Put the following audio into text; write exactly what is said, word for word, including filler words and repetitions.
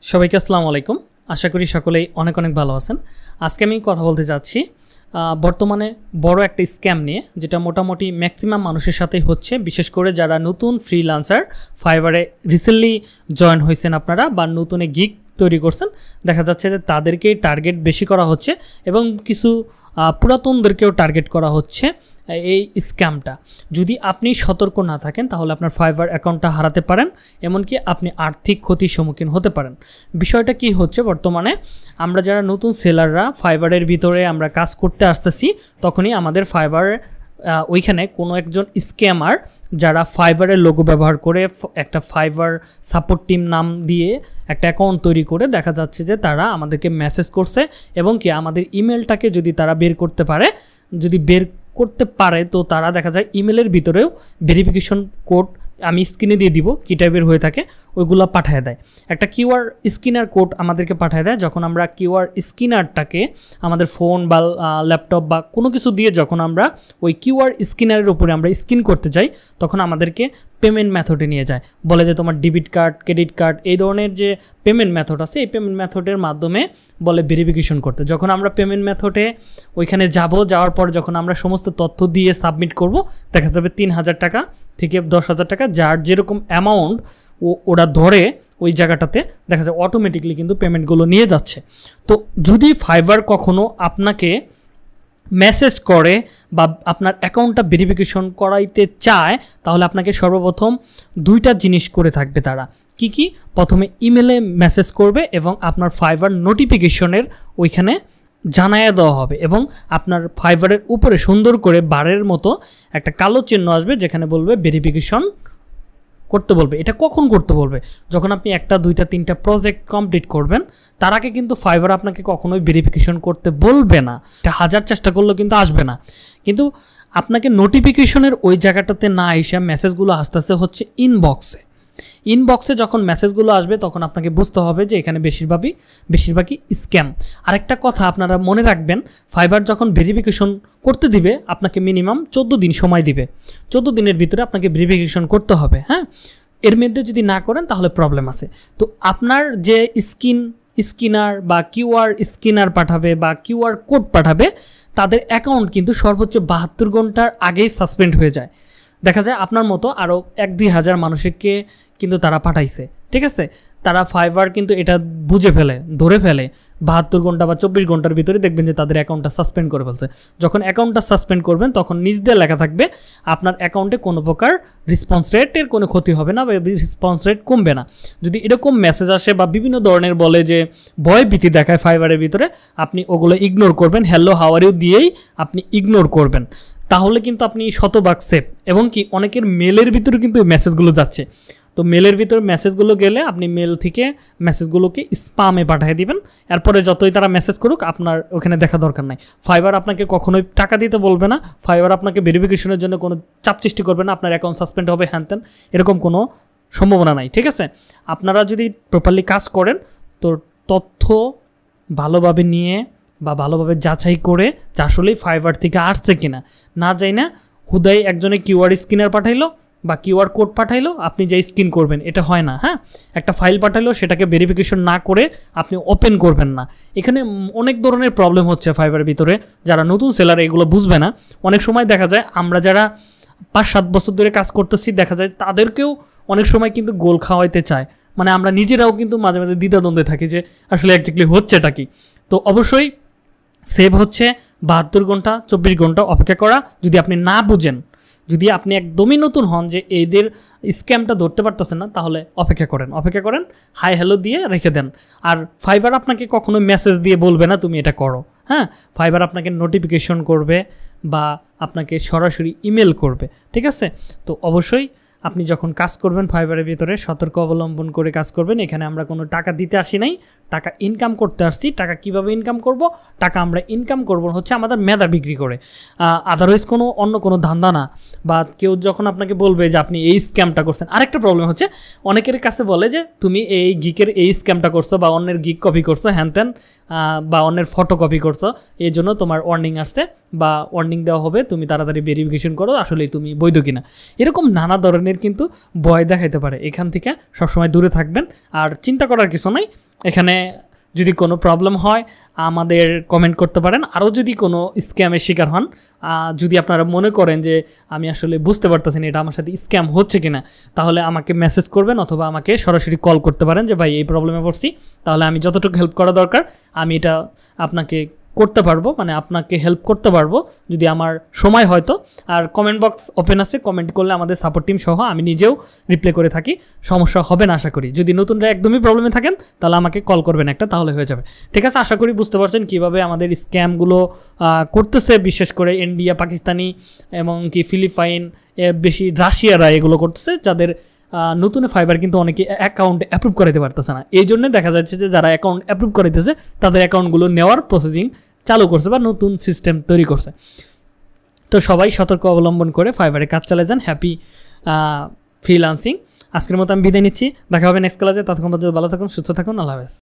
সবাইকে আসসালামু আলাইকুম। আশা করি সকলেই অনেক অনেক ভালো আছেন। আজকে আমি কথা বলতে যাচ্ছি বর্তমানে বড় একটা স্ক্যাম নিয়ে, যেটা মোটামুটি ম্যাক্সিমাম মানুষের সাথেই হচ্ছে, বিশেষ করে যারা নতুন ফ্রিল্যান্সার ফাইবারে রিসেন্টলি জয়েন হয়েছেন আপনারা বা নতুন গিগ তৈরি করছেন, দেখা যাচ্ছে যে তাদেরকেই টার্গেট বেশি করা হচ্ছে এবং কিছু পুরাতনদেরকেও টার্গেট করা হচ্ছে। এই স্ক্যামটা যদি আপনি সতর্ক না থাকেন তাহলে আপনার ফাইবার অ্যাকাউন্টটা হারাতে পারেন, এমনকি আপনি আর্থিক ক্ষতির সম্মুখীন হতে পারেন। বিষয়টা কি হচ্ছে, বর্তমানে আমরা যারা নতুন সেলাররা ফাইবারের ভিতরে আমরা কাজ করতে আসতেছি, তখনই আমাদের ফাইবার ওইখানে কোনো একজন স্ক্যামার যারা ফাইবারের লোগো ব্যবহার করে একটা ফাইবার সাপোর্ট টিম নাম দিয়ে একটা অ্যাকাউন্ট তৈরি করে দেখা যাচ্ছে যে তারা আমাদেরকে মেসেজ করছে এবং কি আমাদের ইমেলটাকে যদি তারা বের করতে পারে যদি বের করতে পারে তো তারা দেখা যায় ইমেলের ভিতরেও ভেরিফিকেশন কোড আমি স্ক্রিনে দিয়ে দিব কী টাইপের হয়ে থাকে, ওইগুলো পাঠিয়ে দেয়। একটা কিউআর স্ক্যানার কোড আমাদেরকে পাঠিয়ে দেয়। যখন আমরা কিউআর স্ক্যানারটাকে আমাদের ফোন বা ল্যাপটপ বা কোনো কিছু দিয়ে যখন আমরা ওই কিউআর স্ক্যানারের উপরে আমরা স্ক্যান করতে যাই, তখন আমাদেরকে পেমেন্ট মেথডে নিয়ে যায়, বলে যে তোমার ডেবিট কার্ড, ক্রেডিট কার্ড, এই ধরনের যে পেমেন্ট মেথড আছে এই পেমেন্ট মেথডের মাধ্যমে বলে ভেরিফিকেশন করতে। যখন আমরা পেমেন্ট মেথডে ওইখানে যাব, যাওয়ার পর যখন আমরা সমস্ত তথ্য দিয়ে সাবমিট করব, দেখা যাবে তিন হাজার টাকা থেকে দশ হাজার টাকা যার যেরকম অ্যামাউন্ট ও ওরা ধরে ওই জায়গাটাতে দেখা যায় অটোমেটিকলি কিন্তু পেমেন্টগুলো নিয়ে যাচ্ছে। তো যদি ফাইবার কখনো আপনাকে মেসেজ করে বা আপনার অ্যাকাউন্টটা ভেরিফিকেশন করাইতে চায়, তাহলে আপনাকে সর্বপ্রথম দুইটা জিনিস করে থাকবে তারা। কি কি? প্রথমে ইমেলে মেসেজ করবে এবং আপনার ফাইবার নোটিফিকেশনের ওইখানে জানাইয়া দেওয়া হবে এবং আপনার ফাইবারের উপরে সুন্দর করে বারের মতো একটা কালো চিহ্ন আসবে যেখানে বলবে ভেরিফিকেশন করতে বলবে। এটা কখন করতে বলবে? যখন আপনি একটা দুইটা তিনটা প্রজেক্ট কমপ্লিট করবেন, তার আগে কিন্তু ফাইবার আপনাকে কখনোই ভেরিফিকেশন করতে বলবে না। এটা হাজার চেষ্টা করলেও কিন্তু আসবে না। কিন্তু আপনাকে নোটিফিকেশনের ওই জায়গাটাতে না এসে মেসেজগুলো আসতে আসতে হচ্ছে ইনবক্সে। ইনবক্সে যখন মেসেজগুলো আসবে তখন আপনাকে বুঝতে হবে যে এখানে বেশিরভাগই বেশিরভাগই স্ক্যাম। আরেকটা কথা আপনারা মনে রাখবেন, ফাইবার যখন ভেরিফিকেশন করতে দিবে আপনাকে মিনিমাম চোদ্দো দিন সময় দিবে। চোদ্দো দিনের ভিতরে আপনাকে ভেরিফিকেশন করতে হবে। হ্যাঁ, এর মধ্যে যদি না করেন তাহলে প্রবলেম আছে। তো আপনার যে স্ক্রিন স্ক্যানার বা কিউআর স্ক্যানার পাঠাবে বা কিউআর কোড পাঠাবে, তাদের অ্যাকাউন্ট কিন্তু সর্বোচ্চ বাহাত্তর ঘন্টার আগেই সাসপেন্ড হয়ে যায়। দেখা যায় আপনার মতো আরও এক দুই হাজার মানুষকে কিন্তু তারা পাঠাইছে, ঠিক আছে? তারা ফাইবার কিন্তু এটা বুঝে ফেলে, ধরে ফেলে বাহাত্তর ঘন্টা বা চব্বিশ ঘন্টার ভিতরে দেখবেন যে তাদের অ্যাকাউন্টটা সাসপেন্ড করে ফেলছে। যখন অ্যাকাউন্টটা সাসপেন্ড করবেন তখন নিজ দিয়ে লেখা থাকবে আপনার অ্যাকাউন্টে কোনো প্রকার রেসপন্স রেটের কোনো ক্ষতি হবে না বা রেসপন্স রেট কমবে না। যদি এরকম মেসেজ আসে বা বিভিন্ন ধরনের বলে যে ভয় ভীতি দেখায় ফাইবারের ভিতরে, আপনি ওগুলো ইগনোর করবেন। হ্যালো হাউ আর ইউ দিয়েই আপনি ইগনোর করবেন, তাহলে কিন্তু আপনি শতভাগ সেফ। এবং কি অনেকের মেলের ভিতরে কিন্তু মেসেজগুলো যাচ্ছে, তো মেলের ভিতরে মেসেজগুলো গেলে আপনি মেল থেকে মেসেজগুলোকে স্পামে পাঠিয়ে দিবেন। এরপরে যতই তারা মেসেজ করুক আপনার ওখানে দেখা দরকার নাই। ফাইবার আপনাকে কখনোই টাকা দিতে বলবে না, ফাইবার আপনাকে ভেরিফিকেশনের জন্য কোনো চাপ সৃষ্টি করবে না, আপনার অ্যাকাউন্ট সাসপেন্ড হবে হ্যান ত্যান, এরকম কোনো সম্ভাবনা নাই, ঠিক আছে? আপনারা যদি প্রপারলি কাজ করেন তো তথ্য ভালোভাবে নিয়ে বা ভালোভাবে যাচাই করে যে আসলেই ফাইবার থেকে আসছে কিনা, না যাই না হুদাই একজনে কিউআর স্ক্যানার পাঠাইলো বা কিউআর কোড পাঠাইলো আপনি যে স্ক্যান করবেন, এটা হয় না। হ্যাঁ, একটা ফাইল পাঠাইলো সেটাকে ভেরিফিকেশন না করে আপনি ওপেন করবেন না। এখানে অনেক ধরনের প্রবলেম হচ্ছে ফাইবারের ভিতরে, যারা নতুন সেলার এগুলো বুঝবে না। অনেক সময় দেখা যায় আমরা যারা পাঁচ সাত বছর ধরে কাজ করতেছি, দেখা যায় তাদেরকেও অনেক সময় কিন্তু গোল খাওয়াইতে চায়। মানে আমরা নিজেরাও কিন্তু মাঝে মাঝে দ্বিধাদ্বন্দ্বে থাকি যে আসলে অ্যাকচুয়ালি হচ্ছেটা কি। তো অবশ্যই সেভ হচ্ছে বাহাত্তর ঘন্টা চব্বিশ ঘন্টা অপেক্ষা করা। যদি আপনি না বুঝেন, যদি আপনি একদমই নতুন হন যে এদের স্ক্যামটা ধরতে পারতেছেন না, তাহলে অপেক্ষা করেন অপেক্ষা করেন হাই হ্যালো দিয়ে রেখে দেন। আর ফাইবার আপনাকে কখনো মেসেজ দিয়ে বলবে না তুমি এটা করো। হ্যাঁ, ফাইবার আপনাকে নোটিফিকেশন করবে বা আপনাকে সরাসরি ইমেল করবে, ঠিক আছে? তো অবশ্যই আপনি যখন কাজ করবেন ফাইবারের ভিতরে সতর্ক অবলম্বন করে কাজ করবেন। এখানে আমরা কোনো টাকা দিতে আসি নাই, টাকা ইনকাম করতে আসছি। টাকা কিভাবে ইনকাম করব? টাকা আমরা ইনকাম করব হচ্ছে আমাদের মেধা বিক্রি করে, আদারওয়াইজ কোনো অন্য কোনো ধান্দা না। বা কেউ যখন আপনাকে বলবে যে আপনি এই স্ক্যামটা করছেন, আরেকটা প্রবলেম হচ্ছে অনেকের কাছে বলে যে তুমি এই গিকের এই স্ক্যামটা করছো বা অন্যের গিক কপি করছো হ্যান ত্যান বা অন্যের ফটো কপি করছো, এই জন্য তোমার ওয়ার্নিং আসছে বা ওয়ার্নিং দেওয়া হবে, তুমি তাড়াতাড়ি ভেরিফিকেশন করো আসলেই তুমি বৈধ কিনা। এরকম নানা ধরনের কিন্তু ভয় দেখাইতে পারে। এখান থেকে সবসময় দূরে থাকবেন। আর চিন্তা করার কিছু নাই, এখানে যদি কোনো প্রবলেম হয় আমাদের কমেন্ট করতে পারেন। আরও যদি কোনো স্ক্যামের শিকার হন, যদি আপনারা মনে করেন যে আমি আসলে বুঝতে পারতেছি না এটা আমার সাথে স্ক্যাম হচ্ছে কিনা, তাহলে আমাকে মেসেজ করবেন অথবা আমাকে সরাসরি কল করতে পারেন যে ভাই এই প্রবলেমে পড়ছি, তাহলে আমি যতটুকু হেল্প করা দরকার আমি এটা আপনাকে করতে পারবো, মানে আপনাকে হেল্প করতে পারবো যদি আমার সময় হয়তো। আর কমেন্ট বক্স ওপেন আছে, কমেন্ট করলে আমাদের সাপোর্ট টিম সহ আমি নিজেও রিপ্লাই করে থাকি, সমস্যা হবে না আশা করি। যদি নতুনরা একদমই প্রবলেমে থাকেন তাহলে আমাকে কল করবেন একটা, তাহলে হয়ে যাবে। ঠিক আছে, আশা করি বুঝতে পারছেন কীভাবে আমাদের স্ক্যামগুলো করতেছে, বিশেষ করে ইন্ডিয়া, পাকিস্তানি এবং কি ফিলিপাইন, বেশি রাশিয়ারা এগুলো করতেছে, যাদের নতুন ফাইবার কিন্তু অনেকে অ্যাকাউন্ট অ্যাপ্রুভ করাতে পারতেছে না। এই জন্য দেখা যাচ্ছে যে যারা অ্যাকাউন্ট অ্যাপ্রুভ করাইতেছে তাদের অ্যাকাউন্টগুলো নেওয়ার প্রসেসিং চালু করছে বা নতুন সিস্টেম তৈরি করছে। তো সবাই সতর্ক অবলম্বন করে ফাইবারে কাজ চালিয়ে যান। Happy freelancing. আজকের মতো আমি বিদায় নিচ্ছি, দেখা হবে নেক্সট ক্লাসে। ততক্ষণ পর্যন্ত ভালো থাকুন, সুস্থ থাকুন, আল্লাহ হাফেজ।